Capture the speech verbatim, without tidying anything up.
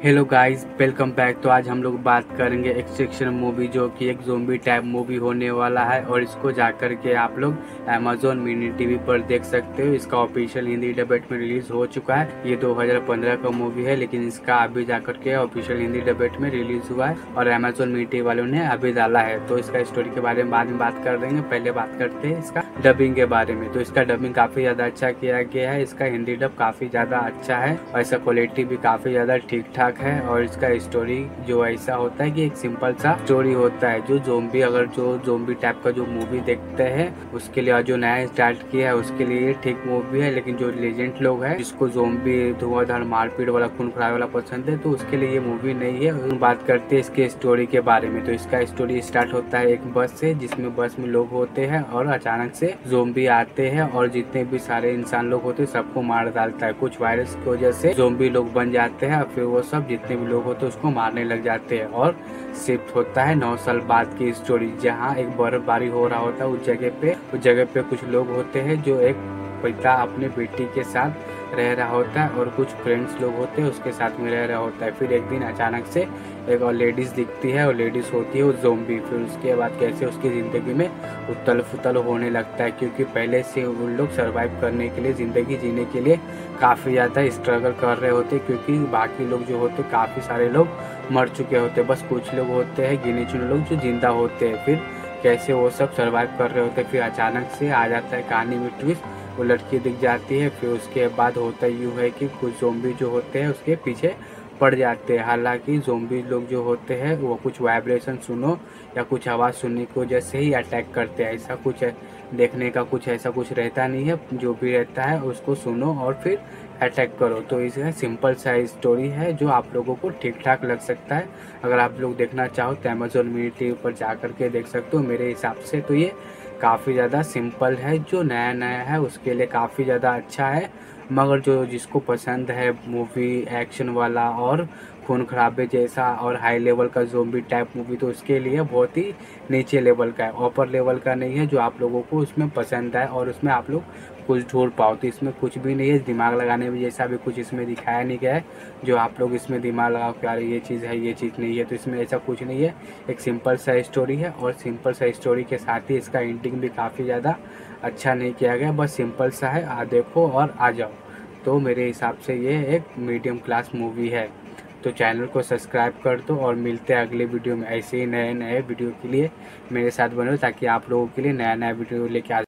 Hello guys, welcome back. तो आज हम लोग बात करेंगे एक्सट्रैक्शन मूवी, जो कि एक ज़ोंबी टाइप मूवी होने वाला है और इसको जाकर के आप लोग अमेज़ॉन मिनी टीवी पर देख सकते हो। इसका ऑफिशियल हिंदी डबेट में रिलीज हो चुका है। ये दो हज़ार पंद्रह का मूवी है, लेकिन इसका अभी जाकर के ऑफिशियल हिंदी डबेट में रिलीज हुआ है और अमेज़ॉन मिनी टीवी वालों ने अभी डाला है। तो इसका स्टोरी के बारे में बाद में बात कर देंगे। पहले बात करते हैं इसका डबिंग के बारे में। तो इसका डबिंग काफ़ी ज़्यादा अच्छा किया गया है। इसका हिंदी डब काफ़ी ज़्यादा अच्छा है और इसका क्वालिटी भी काफ़ी ज़्यादा ठीक ठाक है। और इसका स्टोरी जो ऐसा होता है कि एक सिंपल सा स्टोरी होता है। जो जोम्बी अगर जो जोम्बी टाइप का जो मूवी देखते हैं उसके लिए, और जो नया स्टार्ट किया है उसके लिए ये ठीक मूवी है। लेकिन जो लेजेंड लोग हैं जिसको जोम्बी धुआंधार मारपीट वाला खून खराबे वाला पसंद है, तो उसके लिए ये मूवी नहीं है। बात करते हैं इसके स्टोरी के बारे में। तो इसका स्टोरी स्टार्ट होता है एक बस से, जिसमें बस में लोग होते हैं और अचानक से जोम्बी आते हैं और जितने भी सारे इंसान लोग होते हैं सबको मार डालता है। कुछ वायरस की वजह से जोम्बी लोग बन जाते हैं, फिर वो सब जितने भी लोग होते हैं उसको मारने लग जाते हैं। और शिफ्ट होता है नौ साल बाद की स्टोरी, जहाँ एक बर्फबारी हो रहा होता है उस जगह पे। उस जगह पे कुछ लोग होते हैं जो एक पिता अपने बेटी के साथ रह रहा होता है और कुछ फ्रेंड्स लोग होते हैं उसके साथ में रह रहा होता है। फिर एक दिन अचानक से एक और लेडीज दिखती है और लेडीज होती है वो जोम्बी। फिर उसके बाद कैसे उसकी ज़िंदगी में उथल फुथल होने लगता है, क्योंकि पहले से उन लोग सर्वाइव करने के लिए, ज़िंदगी जीने के लिए काफ़ी ज़्यादा स्ट्रगल कर रहे होते, क्योंकि बाकी लोग जो होते काफ़ी सारे लोग मर चुके होते। बस कुछ लोग होते हैं गिने चुने लोग जो जिंदा होते हैं। फिर कैसे वो सब सर्वाइव कर रहे होते। फिर अचानक से आ जाता है कहानी में ट्विस्ट, वो लड़की दिख जाती है। फिर उसके बाद होता यूँ है कि कुछ ज़ोंबी जो होते हैं उसके पीछे पड़ जाते हैं। हालांकि ज़ोंबी लोग जो होते हैं वो कुछ वाइब्रेशन सुनो या कुछ आवाज़ सुनने की वजह से ही अटैक करते हैं। ऐसा कुछ है, देखने का कुछ ऐसा कुछ रहता नहीं है। जो भी रहता है उसको सुनो और फिर अटैक करो। तो इसका सिंपल सा स्टोरी है जो आप लोगों को ठीक ठाक लग सकता है। अगर आप लोग देखना चाहो तो अमेज़ॉन मिनी टीवी पर जा कर के देख सकते हो। मेरे हिसाब से तो ये काफ़ी ज़्यादा सिंपल है, जो नया नया है उसके लिए काफ़ी ज़्यादा अच्छा है। मगर जो जिसको पसंद है मूवी एक्शन वाला और खून खराबे जैसा और हाई लेवल का ज़ोंबी टाइप मूवी, तो उसके लिए बहुत ही नीचे लेवल का है, ऊपर लेवल का नहीं है। जो आप लोगों को उसमें पसंद है और उसमें आप लोग कुछ ढूंढ पाओ, तो इसमें कुछ भी नहीं है। दिमाग लगाने में जैसा भी कुछ इसमें दिखाया नहीं गया है जो आप लोग इसमें दिमाग लगाओ कि यार ये चीज़ है ये चीज़ नहीं है, तो इसमें ऐसा कुछ नहीं है। एक सिंपल सा स्टोरी है और सिंपल सा स्टोरी के साथ ही इसका एंडिंग भी काफ़ी ज़्यादा अच्छा नहीं किया गया, बस सिंपल सा है। आ देखो और आ जाओ। तो मेरे हिसाब से ये एक मीडियम क्लास मूवी है। तो चैनल को सब्सक्राइब कर दो और मिलते हैं अगले वीडियो में। ऐसे ही नए नए वीडियो के लिए मेरे साथ बनो, ताकि आप लोगों के लिए नया नया वीडियो लेके आ